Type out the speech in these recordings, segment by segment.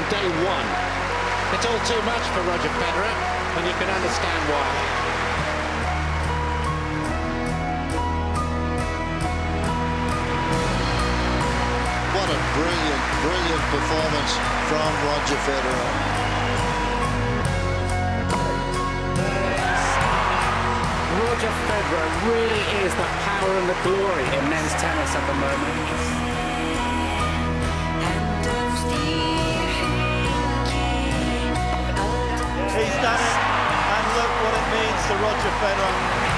day one. It's all too much for Roger Federer, and you can understand why. What a brilliant, brilliant performance from Roger Federer. Roger Federer really is the power and the glory in men's tennis at the moment. He's done it, and look what it means to Roger Federer.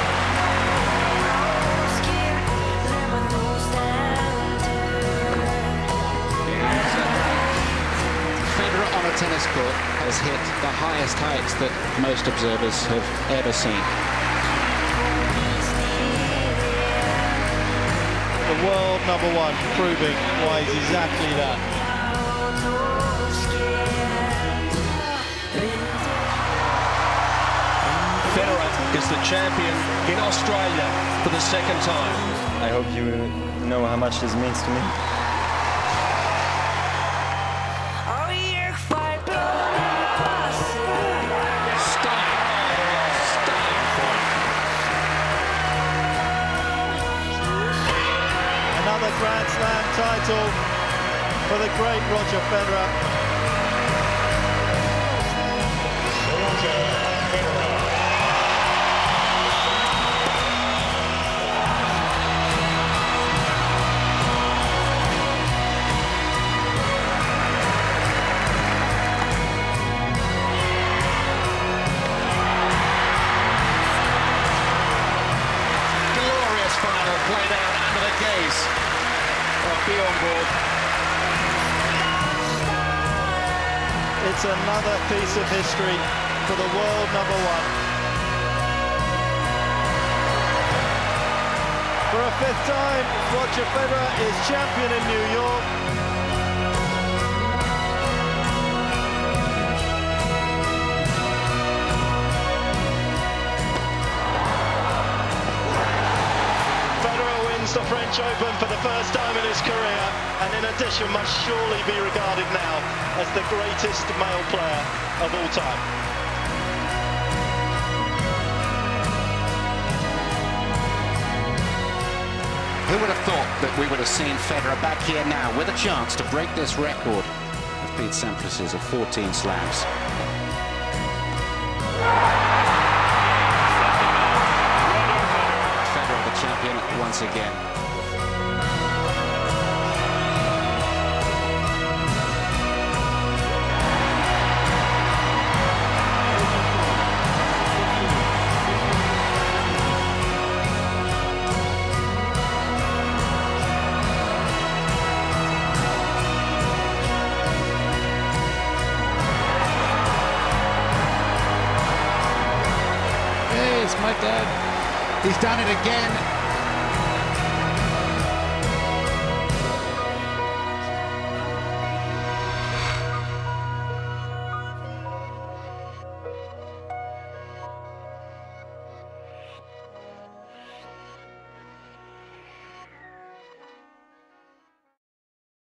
Federer on a tennis court has hit the highest heights that most observers have ever seen. The world #1, proving why he's exactly that. Federer is the champion in Australia for the second time. I hope you know how much this means to me. Another Grand Slam title for the great Roger Federer. Glorious final played out under the gaze of Bjorn Borg. It's another piece of history for the world #1. For a 5th time, Roger Federer is champion in New York. The French Open for the first time in his career, and in addition must surely be regarded now as the greatest male player of all time. Who would have thought that we would have seen Federer back here now with a chance to break this record of Pete Sampras's of 14 slams. Champion once again. Hey, it's my dad. He's done it again.